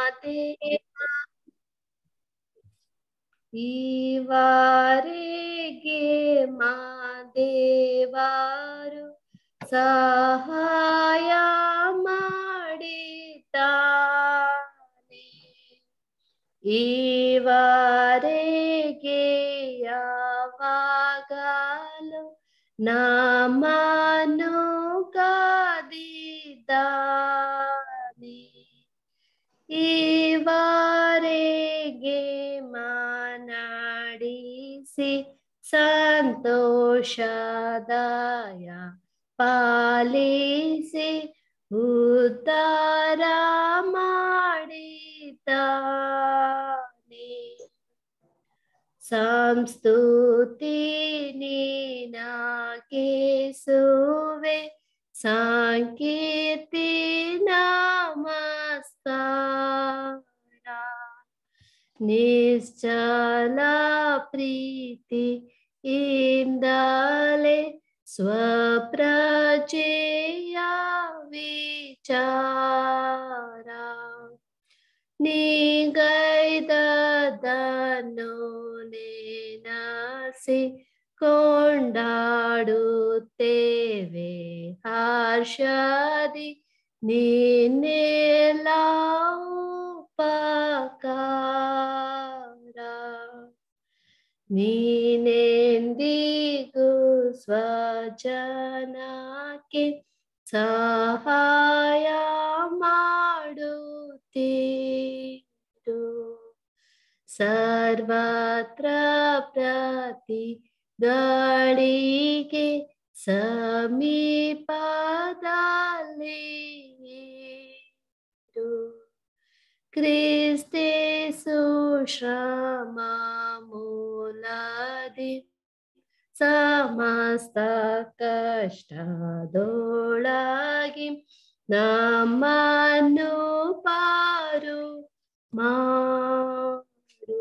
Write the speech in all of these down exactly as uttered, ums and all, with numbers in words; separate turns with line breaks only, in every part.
ದೇವ ಈವರೆಗೆ ಮಾದೇವರು ಸಹಾಯ ಮಾಡಿದ್ದಾನೆ. ಈವರೆಗೆ ಯಾವಾಗಲೂ ನಮ್ಮನ್ನು ಕಾದಿದ್ದಾನೆ. ಈವರೆಗೆ ಮಾನಡಿಸಿ ಸಂತೋಷದಾಯ ಪಾಲಿಸಿ ಉದ್ಧಾರ ಮಾಡಿದ್ದಾನೆ. ಸಂಸ್ತುತಿ ನಿನಗೇಸುವೆ, ಸಂಕೀರ್ತಿ ನಮಸ್ಕಾರ. ನಿಶ್ಚಲ ಪ್ರೀತಿಯಿಂದಲೇ ಸ್ವಪ್ರಜೆಯ ವಿಚಾರ ನಿಗೈದದನ್ನು ನೆನಸಿ ಕೊಂಡಾಡುತ್ತೇವೆ ಹರ್ಷದಿ ನಿನ್ನೆಲ್ಲ ಉಪಕಾರ. ನೀನೆಂದಿಗೂ ಸ್ವಜನಕ್ಕೆ ಸಹಾಯ ಮಾಡುತ್ತೀರು. ಸರ್ವತ್ರ ಪ್ರತಿಗಳಿಗೆ ಸಮೀಪದಲ್ಲಿರು. ಕ್ರಿಸ್ತೇಸು ಶ್ರಮ ಮೂಲದಿ ಸಮಸ್ತ ಕಷ್ಟದೊಳಗಿ ನಮ್ಮನ್ನು ಪಾರು ಮಾಡು.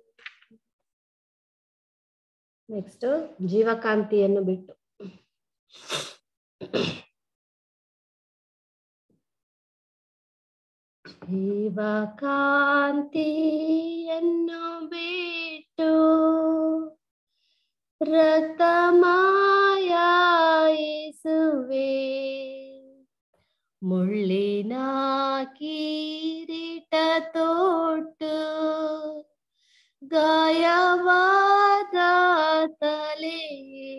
ನೆಕ್ಸ್ಟ್ ಜೀವಕಾಂತಿಯನ್ನು ಬಿಟ್ಟು ಜೀವಕಾಂತಿಯನ್ನು ಬಿಟ್ಟು ರಕ್ತಮಯ ಯೇಸುವೇ, ಮುಳ್ಳಿನ ಕಿರೀಟ ತೊಟ್ಟು ಗಾಯವಾದ ತಲೆಯೇ,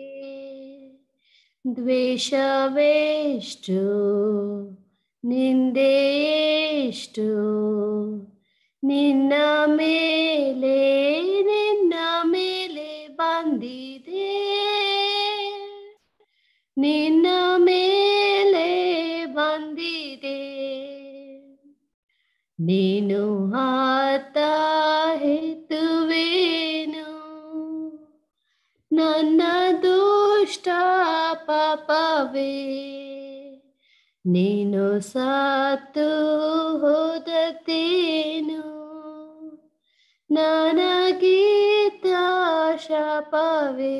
ದ್ವೇಷವೆಷ್ಟು ನಿಂದೆಯೆಷ್ಟು ನಿನ್ನ ಮೇಲೆ ನಿನ್ನ ಮೇಲೆ ಬಂದಿದೆ, ನಿನ್ನ ಮೇಲೆ ಬಂದಿದೆ. ನೀನು ಆತ ಹೆತ್ತುವೇನು ನನ್ನ ದುಷ್ಟ ಪಾಪವೇ, ನೀನು ಸತ್ತು ಹೋದತೇನು ನನಗೀತ ಶಾಪವೇ.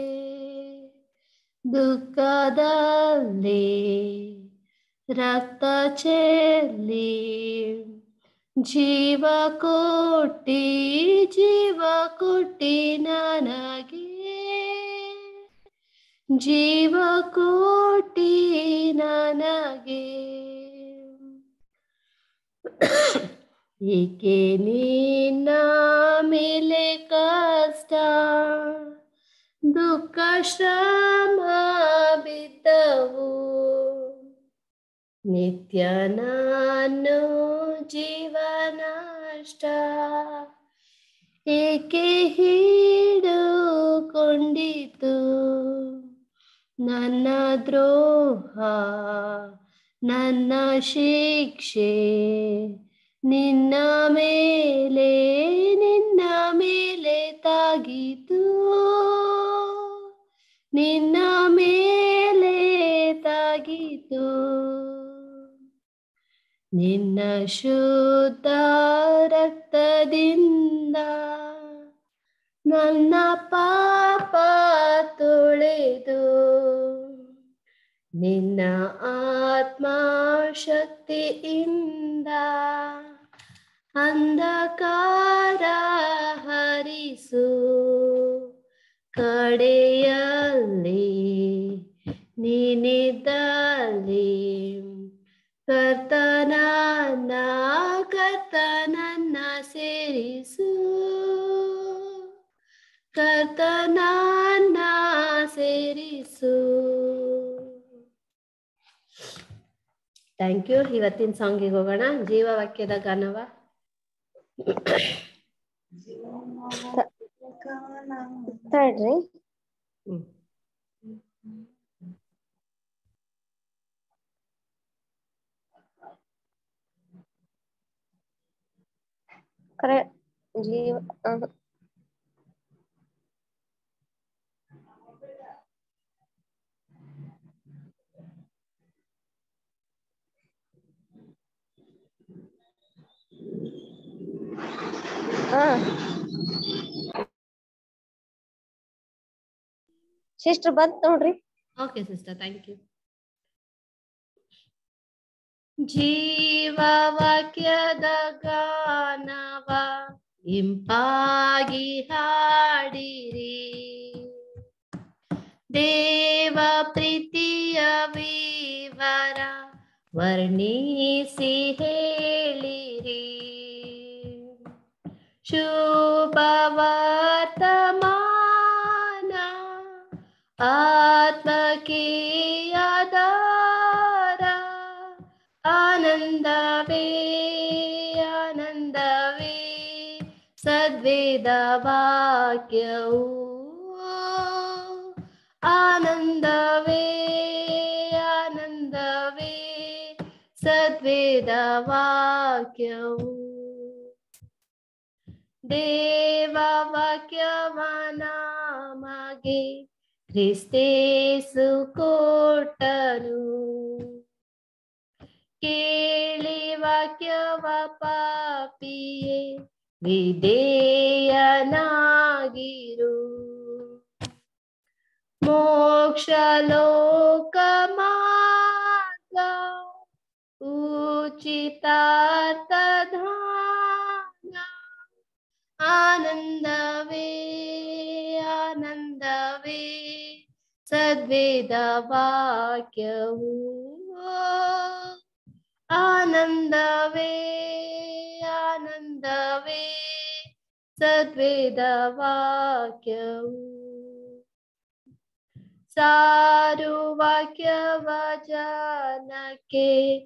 ದುಃಖದಲ್ಲಿ ರಕ್ತ ಚೆಲ್ಲಿ ಜೀವ ಕೊಟ್ಟಿ ಜೀವ ಕೊಟ್ಟಿ ನನಗೆ, ಜೀವ ಕೊಟ್ಟಿ ನನಗೆ. ಏಕೆ ನಿನ್ನ ಮೇಲೆ ಕಷ್ಟ ದುಃಖ ಶ್ರಮ ಬಿದ್ದವು, ನಿತ್ಯ ನಾನು ಜೀವನಷ್ಟ ಏಕೆ ಹಿಡಿದುಕೊಂಡಿತು. ನನ್ನ ದ್ರೋಹ ನನ್ನ ಶಿಕ್ಷೆ ನಿನ್ನ ಮೇಲೆ ನಿನ್ನ ಮೇಲೆ ತಾಗಿತು, ನಿನ್ನ ಮೇಲೆ ತಾಗಿತು. ನಿನ್ನ ಶುದ್ಧ ರಕ್ತದಿಂದ ನನ್ನ ಪಾಪ ತೊಳೆದು, ನಿನ್ನ ಆತ್ಮ ಶಕ್ತಿಯಿಂದ ಅಂಧಕಾರ ಹರಿಸು ಕಡೆಯಲ್ಲಿ ನೀನಿದ್ದಲ್ಲಿ ಕರ್ತನನ್ನ ಕರ್ತನನ್ನ ಸೇರಿಸು ಕರ್ತನನ್ನ ಸೇರಿಸು. Thank you. ಇವತ್ತಿನ ಸಾಂಗಿಗೆ ಹೋಗೋಣ. ಜೀವವಾಕ್ಯದ ಗಾನವ
ತಡ್ರಿ.
ಹ್ಮ್
ಕರೆ ಜೀವ ಹಾ ಸಿಸ್ಟರ್ ಬಂತ್ ನೋಡ್ರಿ.
Okay sister, thank you. ಜೀವವಾಕ್ಯದ ಗಾನವ ಇಂಪಾಗಿ ಹಾಡಿರಿ, ದೇವ ಪ್ರೀತಿಯ ವಿವರ ವರ್ಣಿಸಿ ಹೇಳಿರಿ, ಶುಭ ವರ್ತಮಾನ ಆತ್ಮಕ್ಕೆ ಆಧಾರ, ಆನಂದವೇ ಆನಂದವೇ ಸದ್ವೇದ ವಾಕ್ಯವು, ಆನಂದವೇ ಆನಂದವೇ ಸದ್ವೇದ ವಾಕ್ಯವು, ದೇವ ವಾಕ್ಯವ ನಮಗೆ ಕ್ರಿಸ್ತೇಸು ಕೊಟ್ಟನು, ಕೇಳಿ ವಾಕ್ಯವ ಪಾಪಿಯೇ ವಿಧೇಯನಾಗಿರು, ಮೋಕ್ಷ ಲೋಕ ಮಾರ್ಗ ಉಚಿತಾರ್ಥದಾನ, ಆನಂದವೇ ಆನಂದವೇ ಸದ್ವೇದ ವಾಕ್ಯವು, ಆನಂದವೇ ಆನಂದವೇ ಸದ್ವೇದ ವಾಕ್ಯವು, ಸಾರು ವಾಕ್ಯವ ಜನಕ್ಕೆ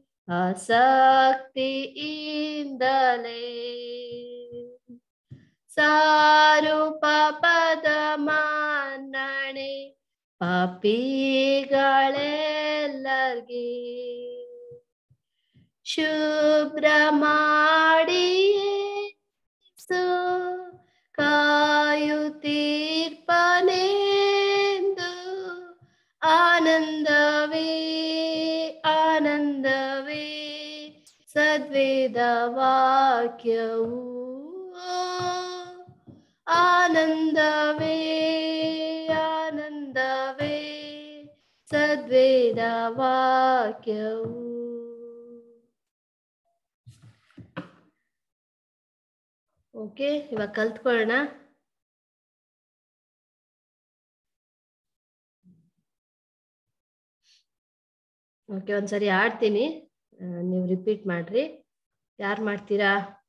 ಆಸಕ್ತಿಯಿಂದಲೇ, ಸಾರು ಪಾಪದ ಮನ್ನಣೆ ಪಾಪಿಗಳೆಲ್ಲರ್ಗೆ, ಶುಭ್ರ ಮಾಡಿಯೇಸು ಕಾಯುತ್ತೀರ್ಪನೆಂದು, ಆನಂದವೇ ಆನಂದವೇ ಸದ್ವೇದ ವಾಕ್ಯವು, ಆನಂದವೇ ಆನಂದವೇ ಸದ್ವೇದ ವಾಕ್ಯವು. ಓಕೆ, ಇವಾಗ ಕಲ್ತ್ಕೊಳ್ಳೋಣ. ಓಕೆ, ಒಂದ್ಸರಿ ಆಡ್ತೀನಿ, ನೀವು ರಿಪೀಟ್ ಮಾಡ್ರಿ. ಯಾರು ಮಾಡ್ತೀರಾ?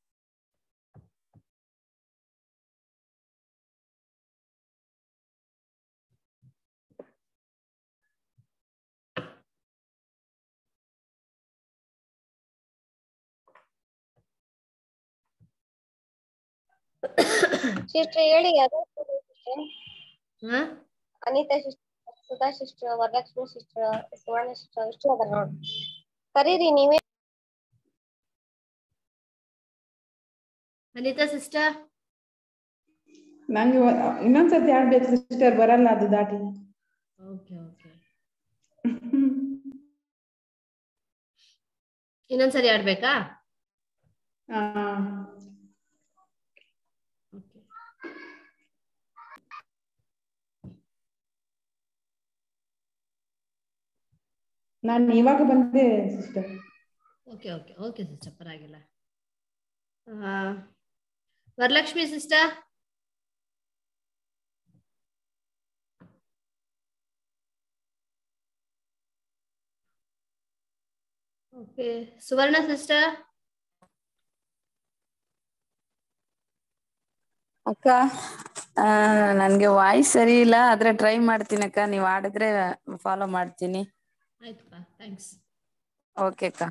ಸಿಸ್ಟರ್ ಹೇಳಿ. ಯಾರು
ಹಾ,
Anita sister, Sudha sister, Varalakshmi sister, Suvarna sister ಇಷ್ಟು ಅದ ನೋಡ್ರಿ. ಕರೀರಿ ನೀವೇ.
ಅನಿತಾ ಸಿಸ್ಟರ್,
ನಂಗೆ ಇನ್ನೊಂದ್ಸತಿ ಆಡ್ಬೇಕು ಸಿಸ್ಟರ್, ಬರಲ್ಲ ಅದು ದಾಟಿ.
ಓಕೆ ಓಕೆ, ಇನ್ನೊಂದ್ಸರಿ ಆಡ್ಬೇಕಾ?
ಹಾ,
ಓಕೆ.
ನಾನು ಇವಾಗ ಬಂದೆ sister.
Okay okay okay sister, ಪರವಾಗಿಲ್ಲ. Varalakshmi sister. Okay, Suvarna sister.
ಅಕ್ಕ, ನನ್ಗೆ ವಾಯ್ಸ್ ಸರಿ ಇಲ್ಲ, ಆದ್ರೆ ಟ್ರೈ ಮಾಡ್ತೀನಿ ಅಕ್ಕ. ನೀವ್ ಆಡಿದ್ರೆ ಫಾಲೋ ಮಾಡ್ತೀನಿ.
ಆಯ್ತಪ್ಪ, ಥ್ಯಾಂಕ್ಸ್.
ಓಕೆ ಅಕ್ಕ.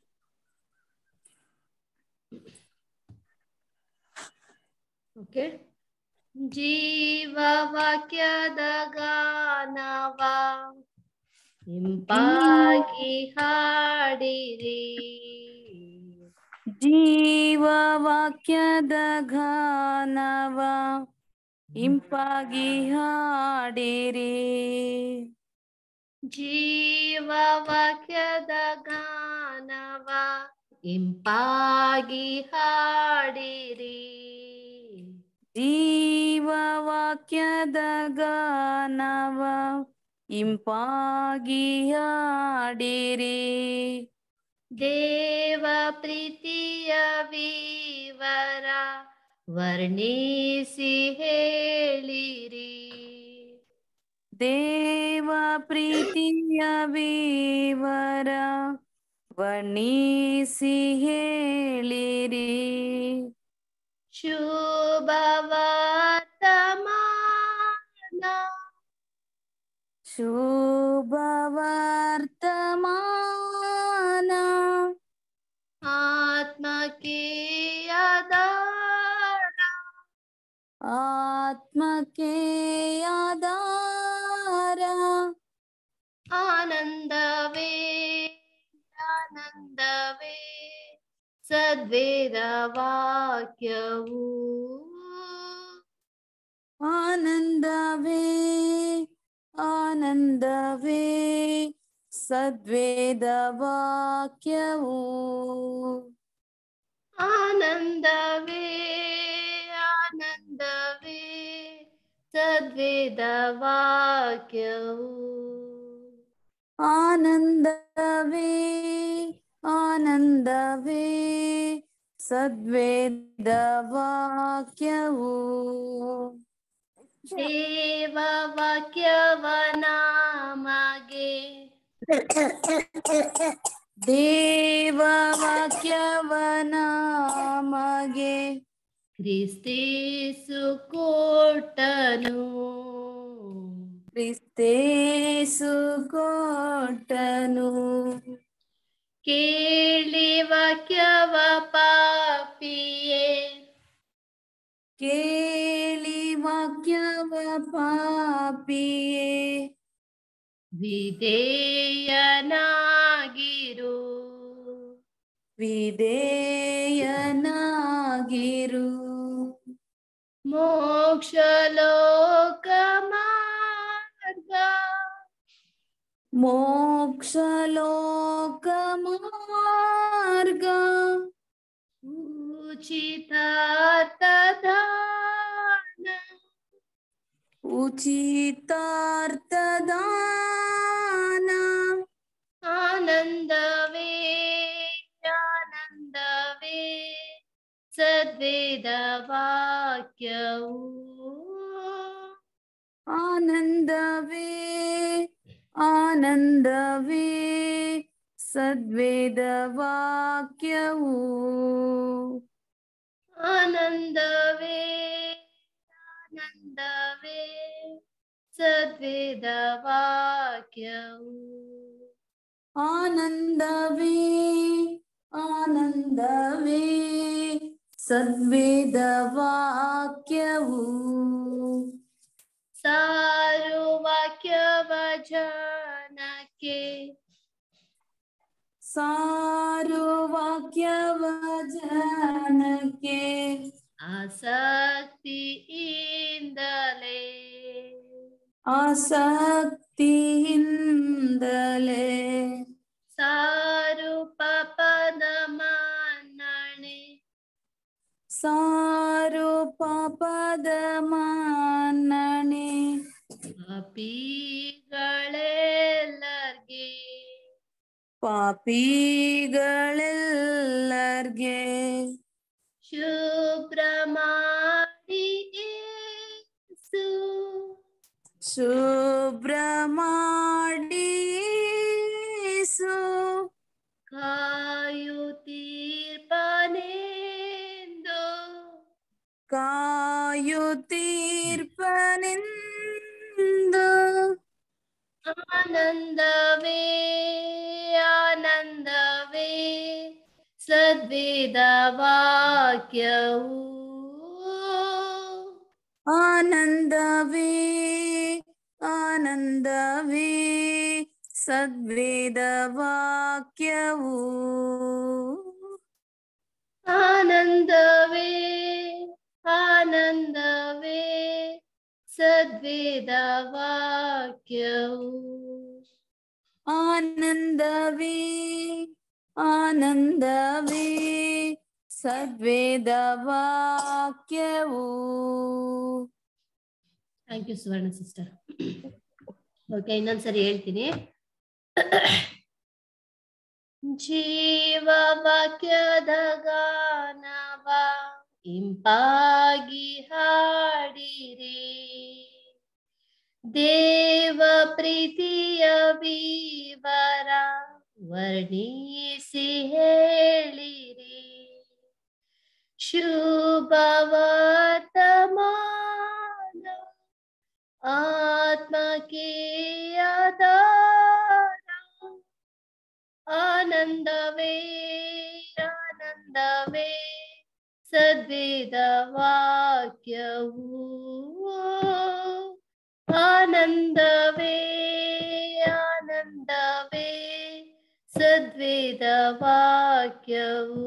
ಓಕೆ. ಜೀವ ವಾಕ್ಯದ ಗಾನವ ಇಂಪಾಗಿ ಹಾಡಿರಿ,
ಜೀವ ವಾಕ್ಯದ ಗಾನವ ಇಂಪಾಗಿ ಹಾಡಿರಿ,
ಜೀವ ವಾಕ್ಯದ ಗಾನವ ಇಂಪಾಗಿ ಹಾಡಿರಿ,
ಜೀವ ವಾಕ್ಯದ ಗಾನವ ಇಂಪಾಗಿ ಹಾಡಿರಿ,
ದೇವ ಪ್ರೀತಿಯ ವಿವರ ವರ್ಣಿಸಿ ಹೇಳಿರಿ,
ದೇವ ಪ್ರೀತಿಯ ವಿವರ ವರ್ಣಿಸಿ ಹೇಳಿರಿ,
ಶುಭ ವರ್ತಮಾನ
ಶುಭ ವರ್ತಮಾನ
ಆತ್ಮಕ್ಕೆ ಆಧಾರ,
ಆತ್ಮಕ್ಕೆ ಆಧಾರ,
ಆನಂದವೇ ಆನಂದವೇ ಸದ್ವೇದ ವಾಕ್ಯವು,
ಆನಂದವೇ ಆನಂದವೇ ಸದ್ವೇದ ವಾಕ್ಯವು,
ಆನಂದವೇ ಆನಂದವೇ ಸದ್ವೇದ ವಾಕ್ಯವು,
ಆನಂದವೇ ಆನಂದವೇ ಸದ್ವೇದ ವಾಕ್ಯವು,
ದೇವ ವಾಕ್ಯವ ನಮಗೆ
ದೇವ ವಾಕ್ಯವ ನಮಗೆ
ಕ್ರಿಸ್ತೇಸು ಕೊಟ್ಟನು,
ಕ್ರಿಸ್ತೇಸು ಕೊಟ್ಟನು,
ಕೇಳಿ ವಾಕ್ಯವ ಪಾಪಿಯೇ
ಕೇಳಿ ವಾಕ್ಯವ ಪಾಪಿಯೇ
ವಿಧೇಯನಾಗಿರು,
ವಿಧೇಯನಾಗಿರು,
ಮೋಕ್ಷ ಲೋಕ ಮಾರ್ಗ
ಮೋಕ್ಷ ಲೋಕ ಮಾರ್ಗ
ಉಚಿತಾರ್ಥದಾನ
ಉಚಿತಾರ್ಥದಾನ,
ಆನಂದವೇ ಆನಂದವೇ ಸದ್ವೇದ ವಾಕ್ಯವು,
ಆನಂದವೇ ಆನಂದವೇ ಸದ್ವೇದ ವಾಕ್ಯವು,
ಆನಂದವೇ ಆನಂದವೇ ಸದ್ವೇದ ವಾಕ್ಯವು,
ಆನಂದವೇ ಆನಂದವೇ ಸದ್ವೇದ ವಾಕ್ಯವು,
ಸಾರು ವಾಕ್ಯವ ಜನಕ್ಕೆ
ಸಾರು ವಾಕ್ಯವ ಜನಕ್ಕೆ
ಆಸಕ್ತಿಯಿಂದಲೇ
ಆಸಕ್ತಿಯಿಂದಲೇ
ಸಾರು ಪಾಪದ ಮನ್ನಣೆ
ಸಾರು ಪಾಪದ ಮನ್ನಣೆ
ಪಾಪಿಗಳೆಲ್ಲರ್ಗೆ
ಪಾಪಿಗಳೆಲ್ಲರ್ಗೆ
ಶುಭ್ರ ಮಾಡಿ ಯೇಸು
ಶುಭ್ರ ಮಾಡಿ ಯೇಸು
ಕಾಯುತ್ತೀರ್ಪನೆಂದು
ಕಾಯುತ್ತೀರ್ಪನೆಂದು
ಆನಂದವೇ ಆನಂದವೇ ಸದ್ವೇದ ವಾಕ್ಯವು
ಆನಂದವೇ ಆನಂದವೇ ಸದ್ವೇದ ವಾಕ್ಯವು
ಆನಂದವೇ ಆನಂದವೇ ಸದ್ವೇದ ವಾಕ್ಯವು
ಆನಂದವೇ ಆನಂದವೇ ಸದ್ವೇದ ವಾಕ್ಯವು.
Thank you Suvarna sister. Okay, ಇನ್ನೊಂದ್ಸರಿ ಹೇಳ್ತೀನಿ. ಜೀವ ವಾಕ್ಯದ ಗಾನವ ಇಂಪಾಗಿ ಹಾಡಿರಿ, ದೇವ ಪ್ರೀತಿಯ ವಿವರ ವರ್ಣಿಸಿ ಹೇಳಿರಿ, ಶುಭ ವರ್ತಮಾನ ಆತ್ಮಕ್ಕೆ ಆಧಾರ, ಆನಂದವೇ ಆನಂದವೇ ಸದ್ವೇದ ವಾಕ್ಯವು, ಆನಂದವೇ ಆನಂದವೇ ಸದ್ವೇದ ವಾಕ್ಯವು,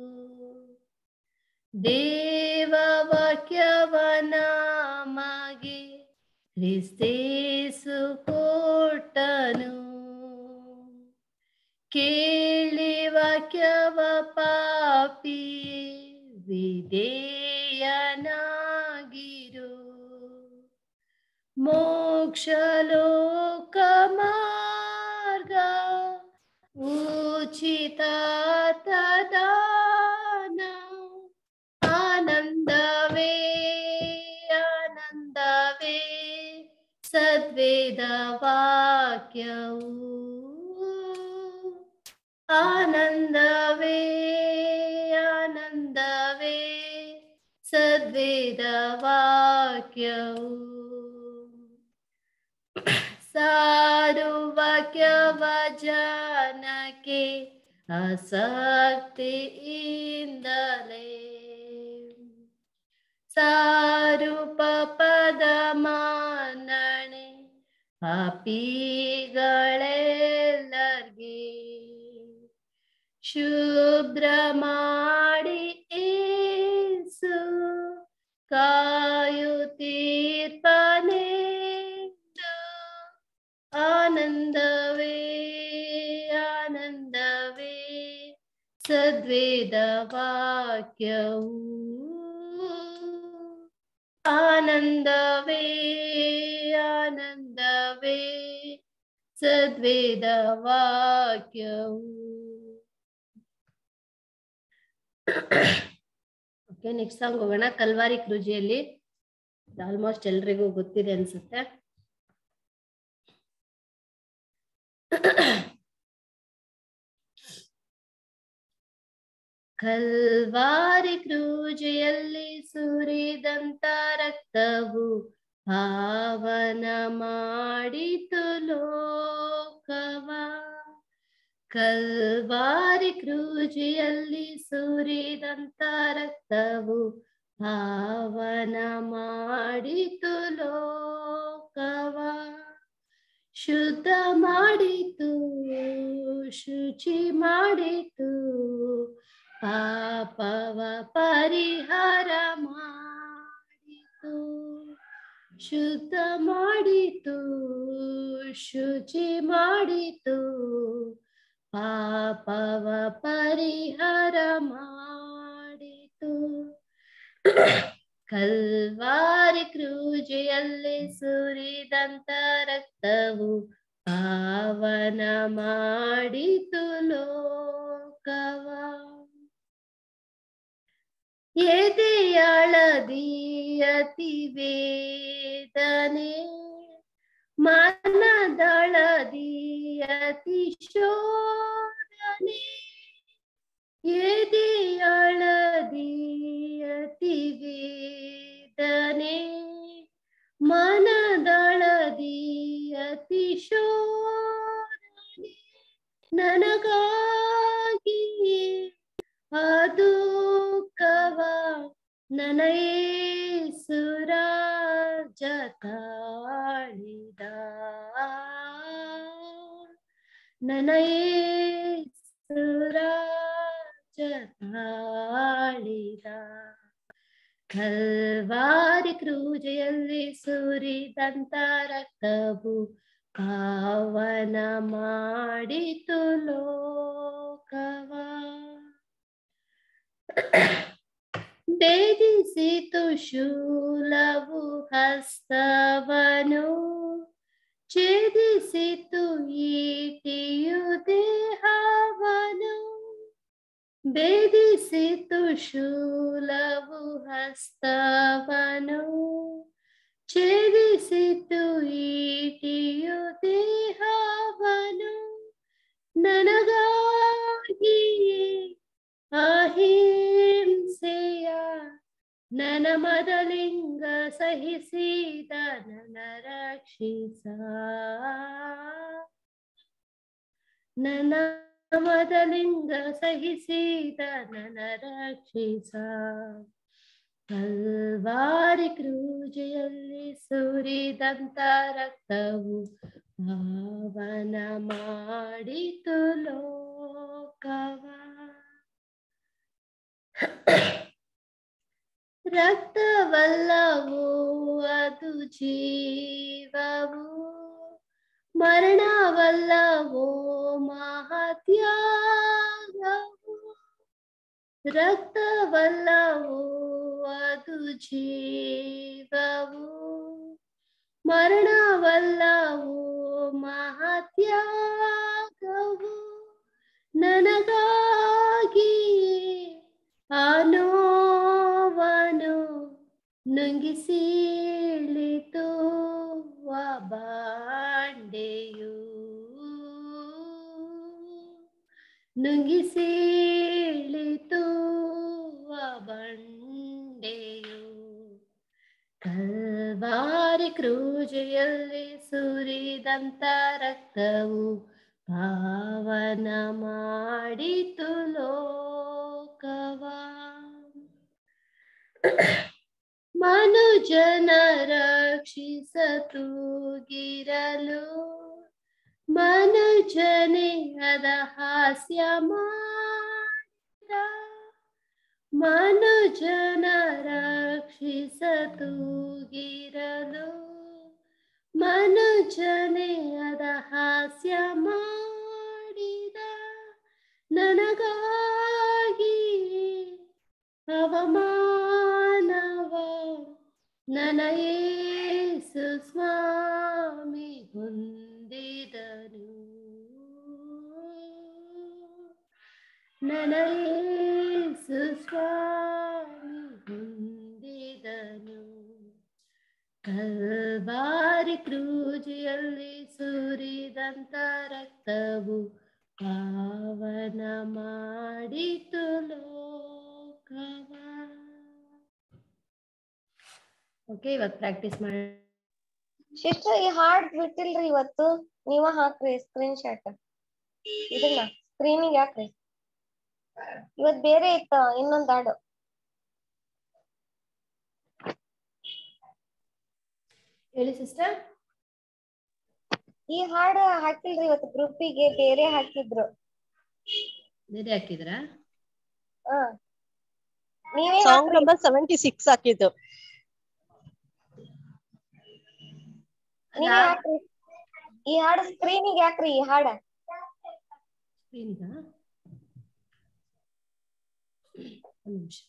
ದೇವ ವಾಕ್ಯವ ನಮಗೆ ಕ್ರಿಸ್ತೇಸು ಕೊಟ್ಟನು, ಕೇಳಿ ವಾಕ್ಯವ ಪಾಪಿ ವಿಧೇಯನಾಗಿರು, ಮೋಕ್ಷ ಲೋಕ ಮಾರ್ಗ ಉಚಿತ ದಾನ, ಆನಂದವೇ ಆನಂದವೇ ಸದ್ವೇದ ವಾಕ್ಯವು, ಆನಂದವೇ ಆನಂದವೇ ಸದ್ವೇದ ವಾಕ್ಯವು, ಸಾರು ವಾಕ್ಯವ ಜನಕ್ಕೆ ಆಸಕ್ತಿಯಿಂದಲೇ, ಸಾರು ಪಾಪದ ಮನ್ನಣೆ ಪಾಪಿಗಳೆಲ್ಲರ್ಗೆ, ಶುಭ್ರ ಮಾಡಿ ಯೇಸು ಕಾಯುತ್ತೀರ್ಪನೆಂದು, ಆನಂದವೇ ಆನಂದವೇ ಸದ್ವೇದ ವಾಕ್ಯವು, ಆನಂದವೇ ಆನಂದವೇ ಸದ್ವೇದ ವಾಕ್ಯವು. ಓಕೆ, ನೆಕ್ಸ್ಟ್ ಸಾಂಗ್ ಹೋಗೋಣ. ಕಲ್ವಾರಿ ಕ್ರೂಜಿಯಲ್ಲಿ ಆಲ್ಮೋಸ್ಟ್ ಎಲ್ರಿಗೂ ಗೊತ್ತಿದೆ ಅನ್ಸುತ್ತೆ. ಕಲ್ವಾರಿ ಕ್ರೂಜಿಯಲ್ಲಿ ಸುರಿದಂತ ರಕ್ತವು ಪಾವನ ಮಾಡಿತು ಲೋಕವ, ಕಲ್ವಾರಿ ಕ್ರೂಜಿಯಲ್ಲಿ ಸುರಿದಂತ ರಕ್ತವು ಪಾವನ ಮಾಡಿತು ಲೋಕವ, ಶುದ್ಧ ಮಾಡಿತು ಶುಚಿ ಮಾಡಿತು, ಪಾಪವ ಪರಿಹಾರ ಮಾಡಿತು, ಶುದ್ಧ ಮಾಡಿತು ಶುಚಿ ಮಾಡಿತು, ಪಾಪವ ಪರಿಹಾರ ಮಾಡಿತು, ಕಲ್ವಾರಿ ಕ್ರೂಜಿಯಲ್ಲಿ ಸುರಿದಂತ ರಕ್ತವು ಪಾವನ ಮಾಡಿತು ಲೋಕವ, ಎದೆಯಾಳದಿ ಅತಿ ವೇದನೆ ಮನದಳದಿ ಅತಿ ಶೋಧನೆ ಎದೆಯಾಳದಿ ಅತಿ ವೇದನೆ ಮನದಳದಿ ಅತಿ ಶೋಧನೆ ನನಗಾಗಿ ಅದು ಕವ ನನಯೇಸುರಾಜ ತಾಳಿದ ನನಯೇಸುರಾಜ ತಾಳಿದ ಕಲ್ವಾರಿ ಕ್ರೂಜೆಯಲ್ಲಿ ಸುರಿದಂತ ರಕ್ತವು ಪಾವನ ಮಾಡಿತು ಲೋಕವ ಭೇದಿಸಿತು ಶೂಲವು ಹಸ್ತವನು ಛೇದಿಸಿತು ಈಟಿಯು ದೇಹವನು ಭೇದಿಸಿತು ಶೂಲವು ಹಸ್ತವನು ಛೇದಿಸಿತು ಈಟಿಯು ದೇಹವನು ನನಗಾಗಿ ಅಹಿಂಸೆಯ ನನ್ನ ಮದಲಿಂಗ ಸಹಿಸಿದ ನನ್ನ ರಕ್ಷಿಸ ನನ್ನ ಮದಲಿಂಗ ಸಹಿಸಿದ ನನ್ನ ರಕ್ಷಿಸ ಕಲ್ವಾರಿ ಕ್ರೂಜೆಯಲ್ಲಿ ಸುರಿದಂತ ರಕ್ತವು ಪಾವನ ಮಾಡಿತು ಲೋಕವ ರಕ್ತವಲ್ಲವೋ ಅದು ಜೀವವು ಮರಣವಲ್ಲವೋ ಮಹತ್ಯಾಗವು ರಕ್ತವಲ್ಲವೋ ಅದು ಜೀವವು ಮರಣವಲ್ಲವೋ ಮಹತ್ಯಾಗವು ನನಗಾಗಿ ಆನೋವನು ನುಂಗಿಸೀಳಿತು ಬಾಂಡೆಯು ನುಂಗಿಸೀಳಿತು ಬಂಡೆಯು ಕಲ್ವಾರಿ ಕ್ರೂಜೆಯಲ್ಲಿ ಸುರಿದಂತ ರಕ್ತವು ಪಾವನ ಮಾಡಿತು ಲೋಕವ ಮನುಜನ ರಕ್ಷಿಸ ತೂಗಿರಲು ಮನುಜನೇ ಅದ ಹಾಸ್ಯ ಮಾಡಿದ ಮನುಜನ ರಕ್ಷಿಸ ತೂಗಿರಲು ಮನುಜನೇ ಅದ ಹಾಸ್ಯ ಮಾಡಿದ ನನಗಾಗಿ ಅವಮಾನವ ನನ್ನ ಯೇಸು ಸ್ವಾಮಿ ಹೊಂದಿದನು ನನ್ನ ಯೇಸು ಸ್ವಾಮಿ ಹೊಂದಿದನು ಕಲ್ವಾರಿ ಕ್ರೂಜೆಯಲ್ಲಿ ಸುರಿದಂತ ರಕ್ತವು ಪಾವನ ಮಾಡಿತು ಲೋಕವ. ಓಕೆ, ಇವತ್ತು ಪ್ರಾಕ್ಟೀಸ್ ಮಾಡಿ.
ಸಿಸ್ಟರ್ ಈ ಹಾಡ್ ಬಿಟ್ಟಿಲ್ರಿ ಇವತ್ತು, ನೀವ ಹಾಕ್ರಿ ಸ್ಕ್ರೀನ್ ಶಾಟ್. ಇದನ್ನ ಸ್ಕ್ರೀನಿಗೆ ಹಾಕ್ರಿ. ಇವತ್ ಬೇರೆ ಇತ್ತ ಇನ್ನೊಂದ್ ಹಾಡು.
ಹೇಳಿ ಸಿಸ್ಟರ್.
ಈ ಹಾಡು ಹಾಕಿಲ್ರಿ ಇವತ್ತು, ಗ್ರೂಪಿಗೆ ಬೇರೆ ಹಾಕಿದ್ರು.
ಬೇರೆ ಹಾಕಿದ್ರಾ?
ಹ, ನೀವೇ
ಸಾಂಗ್ ನಂಬರ್ ಸೆವೆಂಟಿ ಸಿಕ್ಸ್ ಹಾಕಿದ್ದು.
ನೀವೇ ಹಾಕ್ರಿ ಈ ಹಾಡು, ಸ್ಕ್ರೀನಿಗೆ ಹಾಕ್ರಿ ಈ ಹಾಡ.
ಸ್ಕ್ರೀನ್ಗ ಒಂದು ನಿಮಿಷ.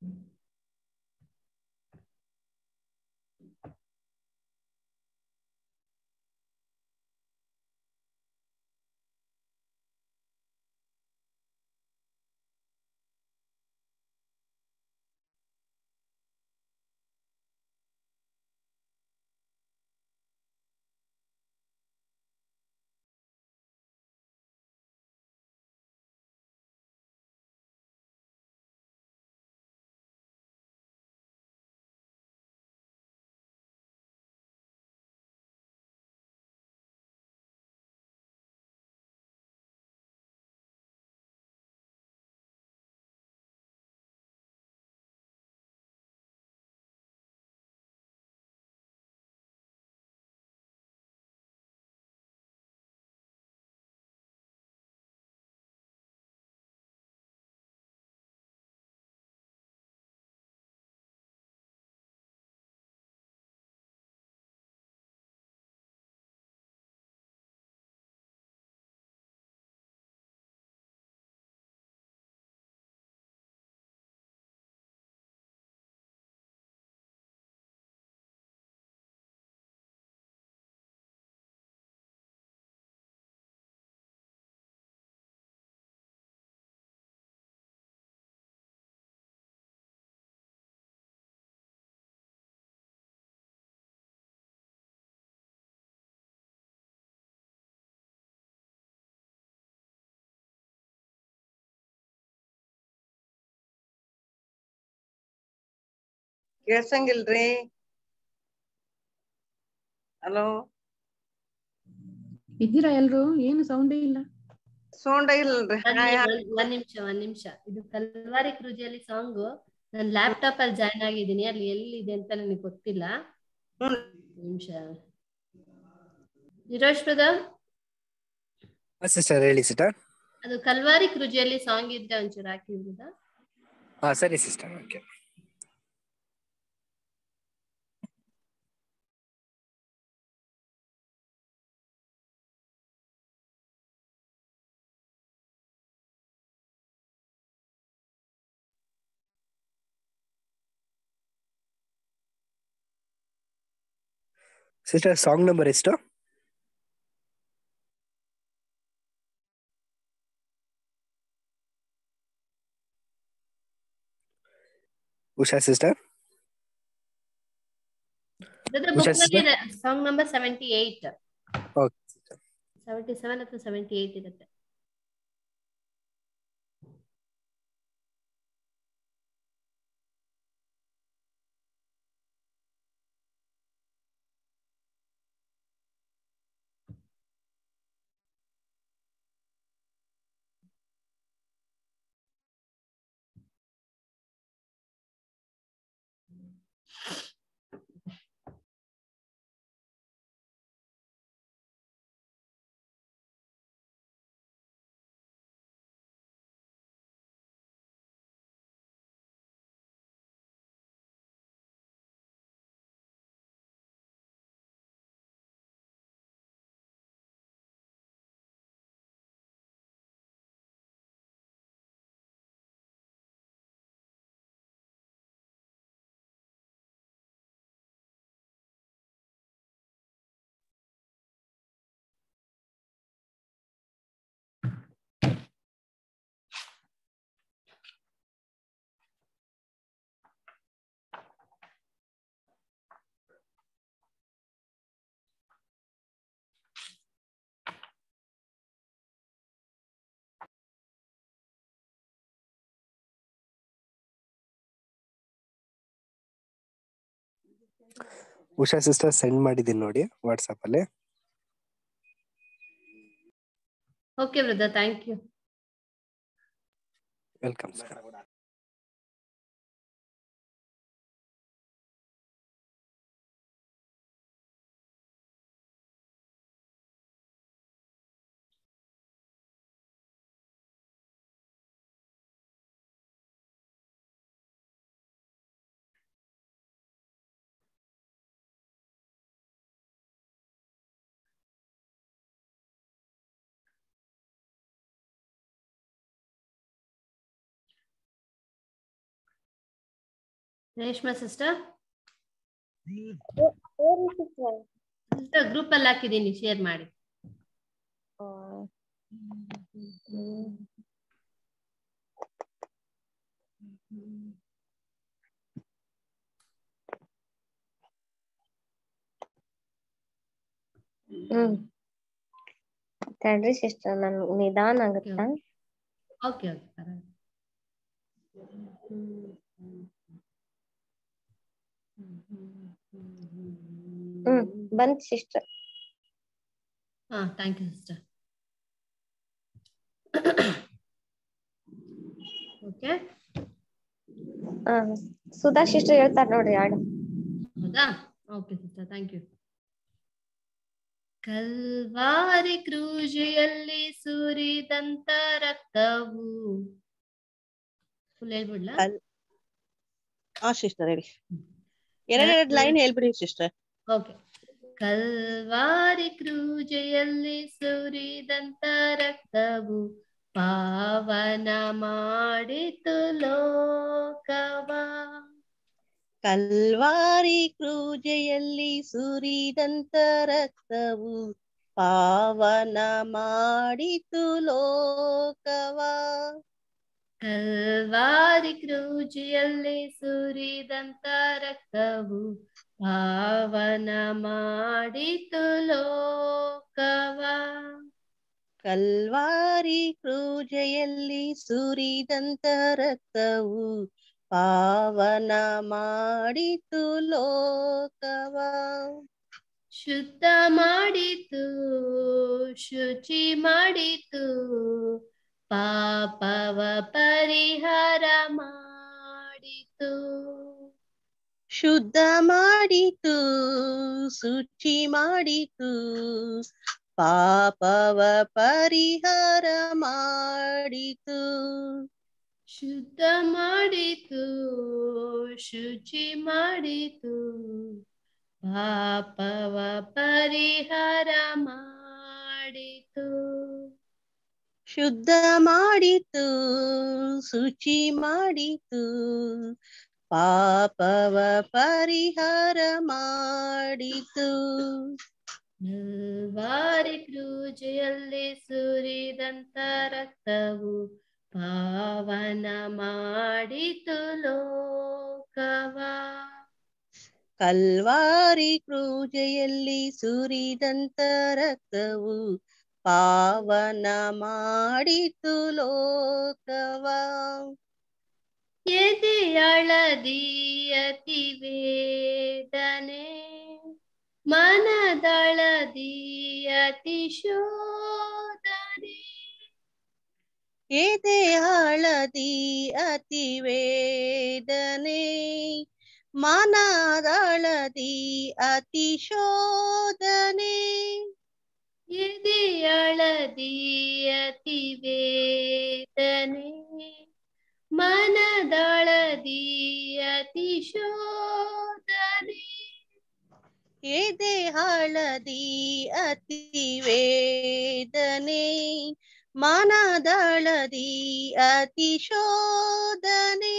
ಕೇಳ್ಸಂಗಿಲ್ರಿ. ಹಲೋ,
ಇದ್ದೀರಾ ಎಲ್ರು? ಏನು ಸೌಂಡೇ ಇಲ್ಲ.
ಸೌಂಡ್ ಇಲ್ರಿ.
ಒಂದ್ ನಿಮ್- ಒಂದ್ ನಿಮಿಷ ಒಂದ್ ನಿಮಿಷ ಇದು ಕಲ್ವಾರಿ ಕೃಜಿಯಲ್ಲಿ ಸಾಂಗ್ ನಾನು ಲ್ಯಾಪ್ಟಾಪ್ ಅಲ್ಲಿ ಜಾಯ್ನ್ ಆಗಿದ್ದೀನಿ, ಅಲ್ಲಿ ಎಲ್ಲಿದೆ ಅಂತ ನನಗೆ ಗೊತ್ತಿಲ್ಲ.
ಹ್ಮ್.
ನಿಮಿಷ ನಿರೋಶ್ ಬ್ರದರ್,
ಸಿಸ್ಟರ್ ಹೇಳಿ ಸಿಸ್ಟರ್.
ಅದು ಕಲ್ವಾರಿ ಕೃಜಿಯಲ್ಲಿ ಸಾಂಗ್ ಇದ್ರೆ ಒಂಚೂರು ಹಾಕಿ ಬ್ರದರ್.
ಹಾ ಸರಿ sister, okay. Sister song number ಎಷ್ಟು? Usha sister, Usha sister,
song number seventy eight
okay.
Seventy seven ಅಥವಾ ಸೆವೆಂಟಿ ಏಟ್ ಇರುತ್ತೆ.
ಉಷಾ ಸಿಸ್ಟರ್ ಸೆಂಡ್ ಮಾಡಿದ್ದೀನಿ ನೋಡಿ ವಾಟ್ಸಾಪ್ ಅಲ್ಲಿ.
Okay brother, thank you.
Welcome sir.
Reshma sister
sister
sister group ಅಲ್ಲಿ ಹಾಕಿದ್ದೀನಿ, ಶೇರ್ ಮಾಡಿ.
ಹ್ಮ್ ತಡ್ರಿ ಸಿಸ್ಟರ್ ನನ್ ನಿಧಾನ ಆಗುತ್ತಾ?
ಓಕೆ ಓಕೆ ಪರವಾಗಿಲ್ಲ.
ಹ್ಮ್ ಬಂತ್ ಸಿಸ್ಟರ್.
ಹಾ ಥ್ಯಾಂಕ್ ಯು ಸಿಸ್ಟರ್. ಓಕೆ
ಹಾ ಸುಧಾ ಸಿಸ್ಟರ್ ಹೇಳ್ತಾರ ನೋಡ್ರಿ ಹಾಡು.
ಹೌದಾ? Okay sister, thank you. Calvary ಕ್ರೂಜೆಯಲ್ಲಿ ಸುರಿದಂತ ರಕ್ತವು. ಫುಲ್ ಹೇಳ್ಬಿಡ್ಲಾ?
ಹಾ ಸಿಸ್ಟರ್ ಹೇಳಿ, ಎರಡೆರಡು ಲೈನ್ ಹೇಳ್ಬಿಡಿ ಸಿಸ್ಟರ್.
ಓಕೆ. ಕಲ್ವಾರಿ ಕ್ರೂಜೆಯಲ್ಲಿ ಸುರಿದಂತ ರಕ್ತವು ಪಾವನ ಮಾಡಿತು ಲೋಕವ.
ಕಲ್ವಾರಿ ಕ್ರೂಜೆಯಲ್ಲಿ ಸುರಿದಂತ ರಕ್ತವು ಪಾವನ ಮಾಡಿತು ಲೋಕವ.
ಕಲ್ವಾರಿ ಕ್ರೂಜೆಯಲ್ಲಿ ಸುರಿದಂತ ರಕ್ತವು ಪಾವನ ಮಾಡಿತು ಲೋಕವ.
ಕಲ್ವಾರಿ ಕ್ರೂಜೆಯಲ್ಲಿ ಸುರಿದಂತ ರಕ್ತವು ಪಾವನ ಮಾಡಿತು ಲೋಕವ.
ಶುದ್ಧ ಮಾಡಿತು, ಶುಚಿ ಮಾಡಿತು, ಪಾಪವ ಪರಿಹಾರ ಮಾಡಿತು.
ಶುದ್ಧ ಮಾಡಿತು, ಶುಚಿ ಮಾಡಿತು, ಪಾಪವ ಪರಿಹಾರ ಮಾಡಿತು.
ಶುದ್ಧ ಮಾಡಿತು, ಶುಚಿ ಮಾಡಿತು, ಪಾಪವ ಪರಿಹಾರ ಮಾಡಿತು.
ಶುದ್ಧ ಮಾಡಿತು, ಶುಚಿ ಮಾಡಿತು, ಪಾಪವ ಪರಿಹಾರ ಮಾಡಿತು.
ಕಲ್ವಾರಿ ಕ್ರೂಜೆಯಲ್ಲಿ ಸುರಿದಂತ ರಕ್ತವು ಪಾವನ ಮಾಡಿತು ಲೋಕವ.
ಕಲ್ವಾರಿ ಕ್ರೂಜೆಯಲ್ಲಿ ಸುರಿದಂತ ರಕ್ತವು ಪಾವನ ಮಾಡಿತು ಲೋಕವ.
ಎದೆಯಳದಿ ಅತಿ ವೇದನೆ, ಮನದಳದಿ ಅತಿ ಶೋಧನೆ.
ಎದೆಯಳದಿ ಅತಿ ವೇದನೆ, ಮನದಳದಿ ಅತಿ ಶೋಧನೆ.
ಎದೆಯಳದಿ ಅತಿ ವೇದನೆ, ಮನದಳದಿ ಅತಿ ಶೋಧನೆ.
ಎದೆ ಹಳದಿ ಅತಿ ವೇದನೆ, ಮನದಳದಿ ಅತಿ ಶೋಧನೆ.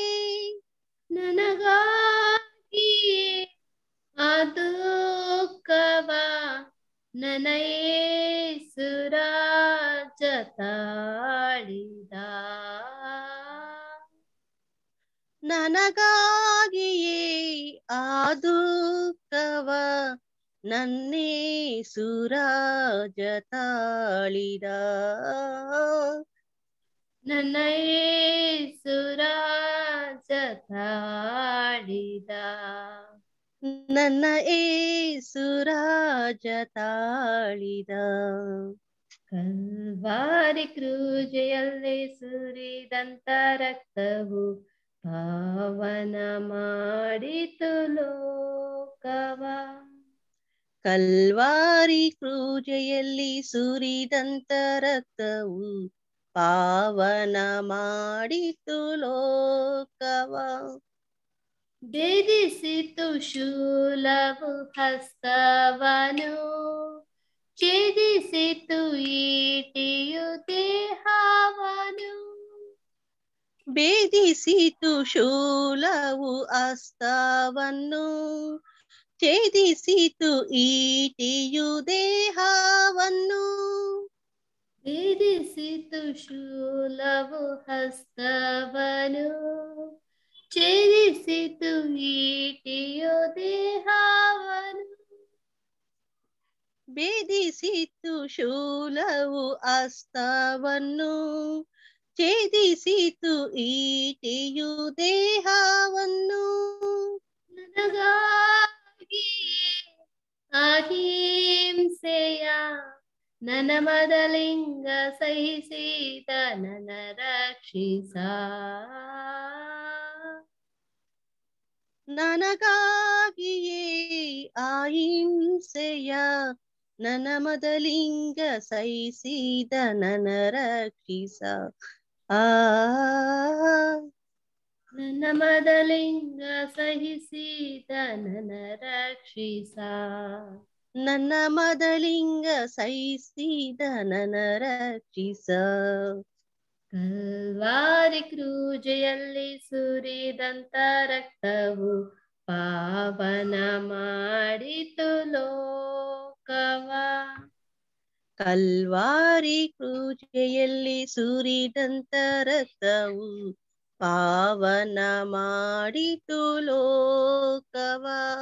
ನನಗಾಗಿ ಆ ದುಃಖವ ನನ್ನ ಯೇಸು ರಾಜ ತಾಳಿದ.
ನನಗಾಗಿಯೇ ಆ ದುಃಖವ ನನ್ನೇಸು ರಾಜ ತಾಳಿದ.
ನನ್ನ ಯೇಸು ರಾಜ ತಾಳಿದ.
ನನ್ನ ಏಸು ರಾಜ ತಾಳಿದ.
ಕಲ್ವಾರಿ ಕ್ರೂಜೆಯಲ್ಲಿ ಸುರಿದಂತ ರಕ್ತವು ಪಾವನ ಮಾಡಿತು ಲೋಕವ.
ಕಲ್ವಾರಿ ಕ್ರೂಜೆಯಲ್ಲಿ ಸುರಿದಂತ ರಕ್ತವು ಪಾವನ ಮಾಡಿತು ಲೋಕವ.
ಭೇದಿಸಿತು ಶೂಲವು ಹಸ್ತವನು, ಛೇದಿಸಿತು ಈಟಿಯು ದೇಹವನು.
ಭೇದಿಸಿತು ಶೂಲವು ಅಸ್ತವನ್ನು, ಛೇದಿಸಿತು ಈಟಿಯು ದೇಹವನ್ನು.
ಭೇದಿಸಿತು ಶೂಲವು ಹಸ್ತವನು, ಛೇದಿಸಿತು ಈಟಿಯು ದೇಹವನು.
ಭೇದಿಸಿತು ಶೂಲವು ಅಸ್ತವನ್ನು, ಛೇದಿಸಿತು ಈಟಿಯು ದೇಹವನ್ನು.
ನನಗಾಗಿ ಅಹಿಂಸೆಯ ನನ್ನ ಮದಲಿಂಗ ಸಹಿಸಿದ ನನ್ನ ರಕ್ಷಿಸ.
ನನಗಾಗಿಯೇ ಅಹಿಂಸೆಯ ನನ್ನ ಮದಲಿಂಗ ಸಹಿಸಿದ ನನ್ನ ರಕ್ಷಿಸ. ಆ
ನನ್ನ ಮದಲಿಂಗ ಸಹಿಸಿದ ನನ್ನ ರಕ್ಷಿಸ.
ನನ್ನ ಮದಲಿಂಗ ಸಹಿಸಿದ ನನ್ನ ರಕ್ಷಿಸ.
ಕಲ್ವಾರಿ ಕ್ರೂಜೆಯಲ್ಲಿ ಸುರಿದಂತ ರಕ್ತವು ಪಾವನ ಮಾಡಿತು ಲೋಕವ.
ಕಲ್ವಾರಿ ಕ್ರೂಜೆಯಲ್ಲಿ ಸುರಿದಂತ ರಕ್ತವು ಪಾವನ ಮಾಡಿತು ಲೋಕವ.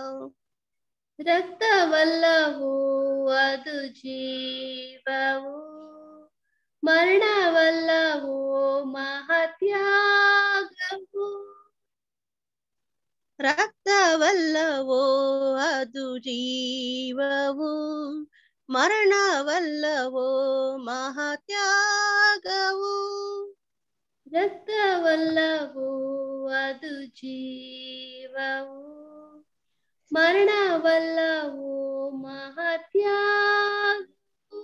ರಕ್ತವಲ್ಲವೋ ಅದು ಜೀವವು, ಮರಣವಲ್ಲವೋ ಮಹತ್ಯಾಗವು.
ರಕ್ತವಲ್ಲವೋ ಅದು ಜೀವವು, ಮರಣವಲ್ಲವೋ ಮಹತ್ಯಾಗವು.
ರಕ್ತವಲ್ಲವೋ ಅದು ಜೀವವು, ಮರಣವಲ್ಲವೋ ಮಹತ್ಯಾಗವು.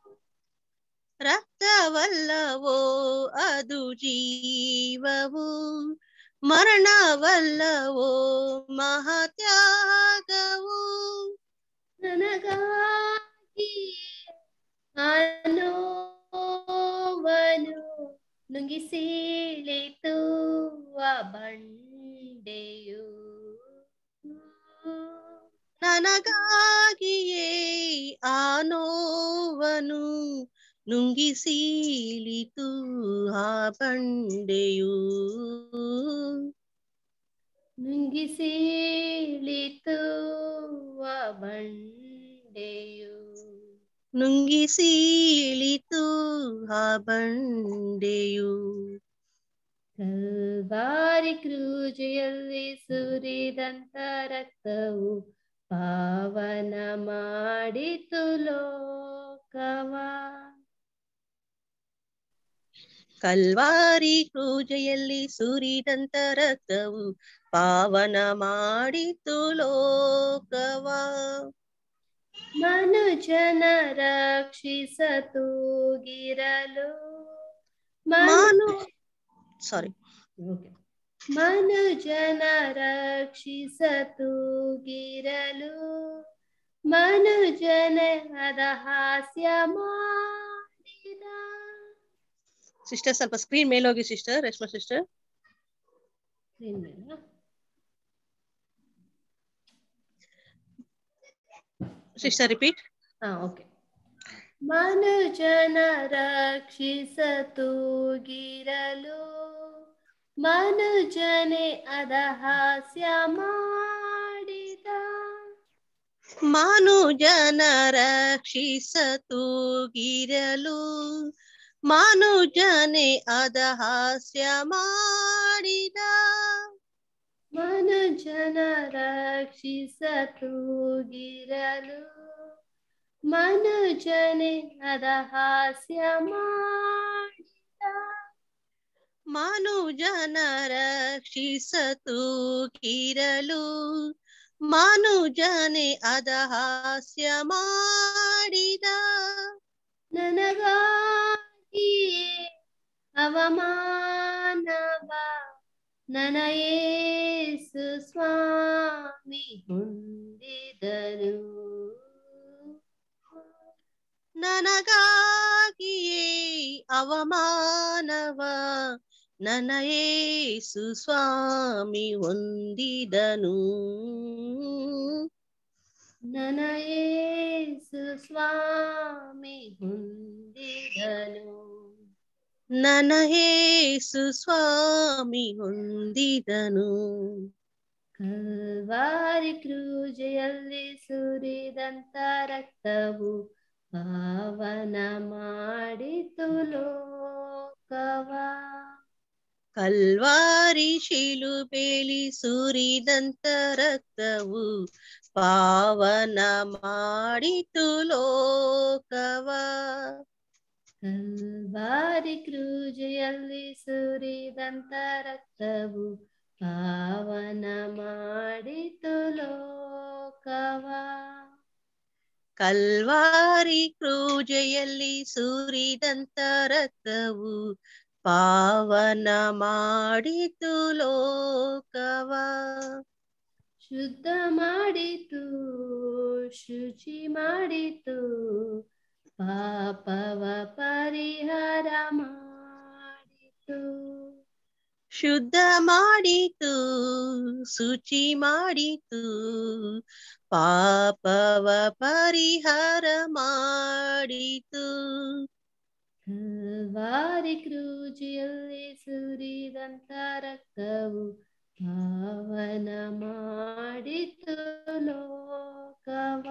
ರಕ್ತವಲ್ಲವೋ ಅದು ಜೀವವು, ಮರಣವಲ್ಲವೋ ಮಹತ್ಯಾಗವು.
ನನಗಾಗಿ ಆ ನೋವನ್ನು ನುಂಗಿಸೀಳಿತು ಆ ಬಂಡೆಯು.
ನನಗಾಗಿಯೇ ಆ ನೋವನು ನುಂಗಿಸೀಳಿತು ಆ ಬಂಡೆಯು.
ನುಂಗಿಸೀಳಿತು ಆ ಬಂಡೆಯು.
ನುಂಗಿಸೀಳಿತು ಆ ಬಂಡೆಯು.
ಕಲ್ವಾರಿ ಕ್ರೂಜೆಯಲ್ಲಿ ಸುರಿದಂತ ರಕ್ತವು ಪಾವನ ಮಾಡಿತು ಲೋಕವ.
ಕಲ್ವಾರಿ ಕ್ರೂಜೆಯಲ್ಲಿ ಸುರಿದಂತ ರಕ್ತವು ಪಾವನ ಮಾಡಿತು ಲೋಕವ.
ಮನುಜನ ರಕ್ಷಿಸ ತೂಗಿರಲು
ಮಾನು ಸಾರಿ
ಮನುಜನ ರಕ್ಷಿಸ ತೂಗಿರಲು ಮನುಜನ ಅದ ಹಾಸ್ಯ ಮಾಡಿದ.
ಸಿಸ್ಟರ್ ಸ್ವಲ್ಪ ಸ್ಕ್ರೀನ್ ಮೇಲೆ ಹೋಗಿ sister, Reshma sister. Sister repeat.
ಹಾ ಓಕೆ. ಮನುಜನ ರಕ್ಷಿಸ ತೂಗಿರಲು ಮನುಜನೆ ಅದ ಹಾಸ್ಯ ಮಾಡಿದ.
ಮನುಜನ ರಕ್ಷಿಸ ತೂಗಿರಲು ಮನುಜನೆ ಅದ ಹಾಸ್ಯ ಮಾಡಿದ.
ಮನುಜನ ರಕ್ಷಿಸ ತೂಗಿರಲು ಮನುಜನೆ ಅದ ಹಾಸ್ಯ ಮಾಡಿದ.
ಮನುಜನ ರಕ್ಷಿಸ ತೂಗಿರಲು ಮನುಜನೆ ಅದ ಹಾಸ್ಯ ಮಾಡಿದ.
ನನಗಾಗಿಯೇ ಅವಮಾನವ ನನ್ನ ಯೇಸು ಸ್ವಾಮಿ ಹೊಂದಿದನು.
ನನಗಾಗಿಯೇ ಅವಮಾನವ ನನ್ನ ಯೇಸು ಸ್ವಾಮಿ ಹೊಂದಿದನು.
ನನ್ನ ಯೇಸು ಸ್ವಾಮಿ ಹೊಂದಿದನು.
ನನ್ನ ಯೇಸು ಸ್ವಾಮಿ ಹೊಂದಿದನು.
ಕಲ್ವಾರಿ ಕ್ರೂಜೆಯಲ್ಲಿ ಸುರಿದಂತ ರಕ್ತವು ಪಾವನ ಮಾಡಿತು ಲೋಕವ.
ಕಲ್ವಾರಿ ಶಿಲುಬೆಲಿ ಸುರಿದಂತ ರಕ್ತವು ಪಾವನ ಮಾಡಿತು ಲೋಕವ.
ಕಲ್ವಾರಿ ಕ್ರೂಜೆಯಲ್ಲಿ ಸುರಿದಂತ ರಕ್ತವು ಪಾವನ ಮಾಡಿತು ಲೋಕವ.
ಕಲ್ವಾರಿ ಕ್ರೂಜೆಯಲ್ಲಿ ಸುರಿದಂತ ರಕ್ತವು ಪಾವನ ಮಾಡಿತು ಲೋಕವ.
ಶುದ್ಧ ಮಾಡಿತು ಶುಚಿ ಮಾಡಿತು ಪಾಪವ ಪರಿಹಾರ ಮಾಡಿತು.
ಶುದ್ಧ ಮಾಡಿತು ಶುಚಿ ಮಾಡಿತು ಪಾಪವ ಪರಿಹಾರ ಮಾಡಿತು.
ಕಲ್ವಾರಿ ಕ್ರೂಜಿಯಲ್ಲಿ ಸುರಿದಂತ ರಕ್ತವು ಪಾವನ ಮಾಡಿತು ಲೋಕವ.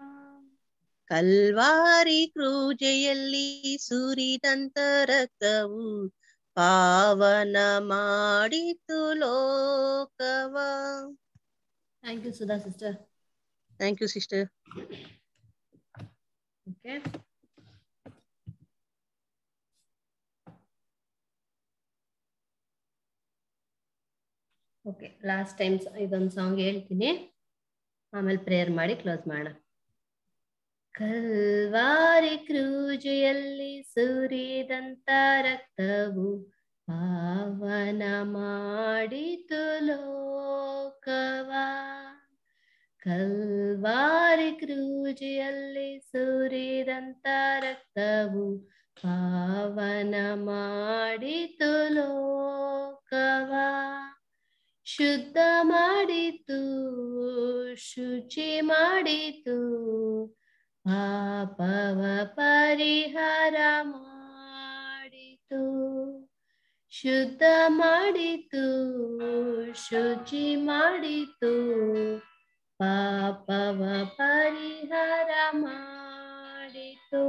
ಕಲ್ವಾರಿ ಕ್ರೂಜೆಯಲ್ಲಿ ಸುರಿದಂತ ರಕ್ತವು ಪಾವನ ಮಾಡಿತು ಲೋಕವ.
Thank you Sudha sister.
Thank you sister.
Okay, okay last time ಇದೊಂದು ಸಾಂಗ್ ಹೇಳ್ತೀನಿ, ಆಮೇಲೆ ಪ್ರೇಯರ್ ಮಾಡಿ ಕ್ಲೋಸ್ ಮಾಡೋಣ. ಕಲ್ವಾರಿ ಕ್ರೂಜೆಯಲ್ಲಿ ಸುರಿದಂತ ರಕ್ತವು ಪಾವನ ಮಾಡಿತು ಲೋಕವ. ಕಲ್ವಾರಿ ಕ್ರೂಜೆಯಲ್ಲಿ ಸುರಿದಂತ ರಕ್ತವು ಪಾವನ ಮಾಡಿತು ಲೋಕವ. ಶುದ್ಧ ಮಾಡಿತು ಶುಚಿ ಮಾಡಿತು ಪಾಪವ ಪರಿಹಾರ ಮಾಡಿತು. ಶುದ್ಧ ಮಾಡಿತು ಶುಚಿ ಮಾಡಿತು ಪಾಪವ ಪರಿಹಾರ ಮಾಡಿತು.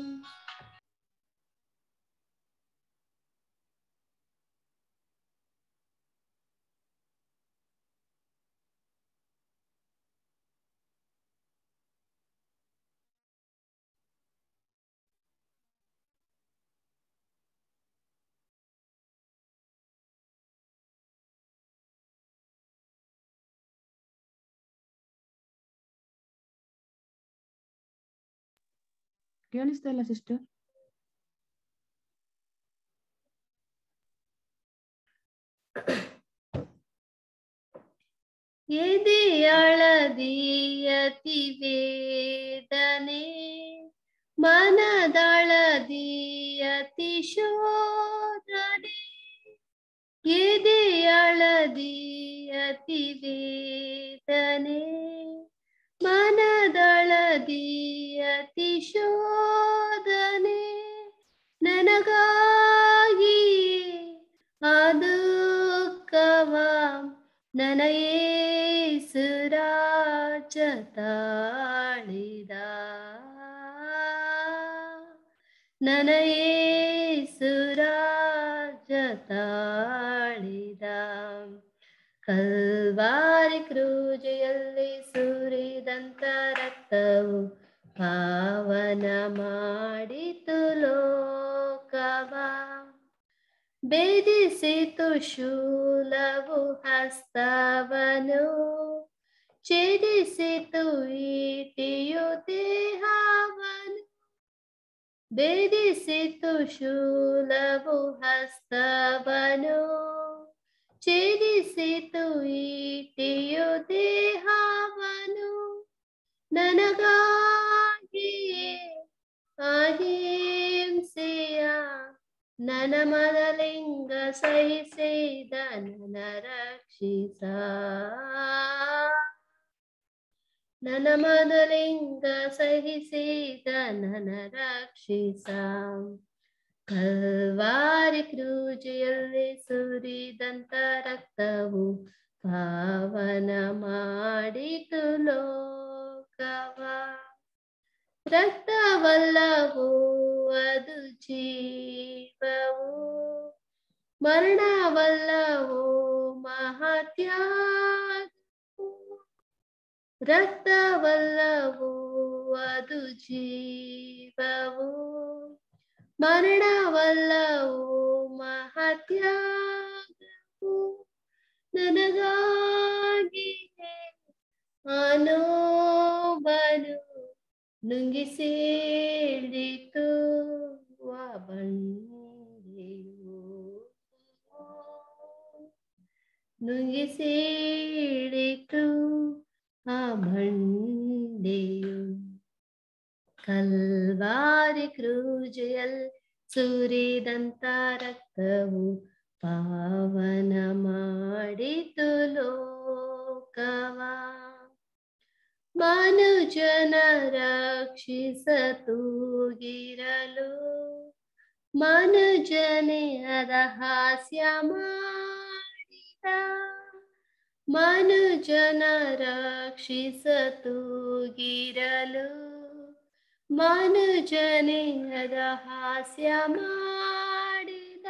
ಕೇಳಿಸ್ತಾ ಇಲ್ಲ ಸಿಸ್ಟರ್.
ಎದೆಯಳದಿ ಅತಿ ವೇದನೆ ಮನದಳದಿ ಅತಿ ಶೋಧನೆ. ಎದೆಯಳದಿ ಅತಿ ವೇದನೆ ಮನದಳದಿ ಅತಿ ಶೋಧನೆ. ನನಗಾಗಿ ಆ ದುಃಖವ ನನ್ನ ಯೇಸು ರಾಜ ತಾಳಿದ. ನನ್ನ ಯೇಸು ರಾಜ ತಾಳಿದ. ಕಲ್ವಾರಿ ಕ್ರೂಜೆಯಲ್ಲಿ ಸುರಿದಂತ ರಕ್ತವು ಪಾವನ ಮಾಡಿತು ಲೋಕವ. ಭೇದಿಸಿತು ಶೂಲವು ಹಸ್ತವನು ಛೇದಿಸಿತು ಈಟಿಯು ದೇಹವನು. ಭೇದಿಸಿತು ಶೂಲವು ಹಸ್ತವನು ಛೇದಿಸಿತು ಈಟಿಯು ದೇಹವನು. ನನಗಾಗಿಯೇ ಅಹಿಂಸೆಯ ನನ್ನ ಮನಲಿಂಗ ಸಹಿಸಿದ ನನ್ನ ರಕ್ಷಿಸ ನನ್ನ ಮನಲಿಂಗ ಸಹಿಸಿದ ನನ್ನ ರಕ್ಷಿಸ ಕಲ್ವಾರಿ ಕ್ರೂಜೆಯಲ್ಲಿ ಸುರಿದಂತ ರಕ್ತವು ಪಾವನ ಮಾಡಿತು ಲೋಕವ ರಕ್ತವಲ್ಲವೋ ಅದು ಜೀವವು ಮರಣವಲ್ಲವೋ ಮಹತ್ಯಾಗವು ರಕ್ತವಲ್ಲವೋ ಅದು ಜೀವವು ಮರಣವಲ್ಲವೋ ಮಹತ್ಯಾಗವು ನನಗಾಗಿಯೇ ಅನೋಬನು ನುಂಗಿಸೇಳಿತು ಆ ಬಂಡೆಯು ನುಂಗಿಸೇಳಿತು ಆ ಬಂಡೆಯು ಕಲ್ವಾರಿ ಕ್ರೂಜೆಯಲ್ಲಿ ಸುರಿದಂತ ರಕ್ತವು ಪಾವನ ಮಾಡಿತು ಲೋಕವ ಮನುಜನ ರಕ್ಷಿಸ ತೂಗಿರಲು ಮನುಜನೇ ಅದ ಹಾಸ್ಯ ಮಾಡಿದ ಮನುಜನ ರಕ್ಷಿಸ ತೂಗಿರಲು ಮನುಜನೇ ಅದ ಹಾಸ್ಯ ಮಾಡಿದ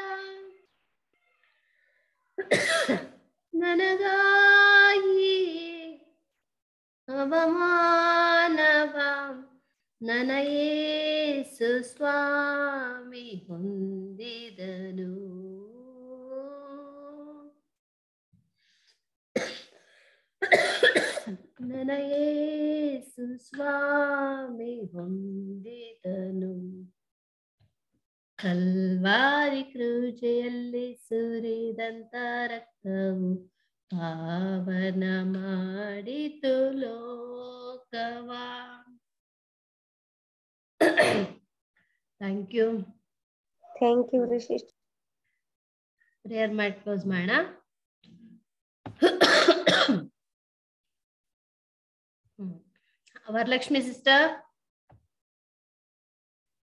ನನಗಾಗಿ ಅವಮಾನವ ನನ್ನ ಯೇಸು ಸ್ವಾಮಿ ಹೊಂದಿದನು ನನ್ನ ಯೇಸು ಸ್ವಾಮಿ ಹೊಂದಿದನು ಕಲ್ವಾರಿ ಕ್ರೂಜೆಯಲ್ಲಿ ಸುರಿದಂತ ರಕ್ತವು ಪಾವನ ಮಾಡಿತು ಲೋಕವ ಥ್ಯಾಂಕ್ ಯು
ಥ್ಯಾಂಕ್ ಯು ರೀ ಸಿಸ್ಟರ್.
ಪ್ರೇಯರ್ ಮಾಡಿ ಕ್ಲೋಸ್ ಮಾಡೋಣ. ವರಲಕ್ಷ್ಮಿ ಸಿಸ್ಟರ್.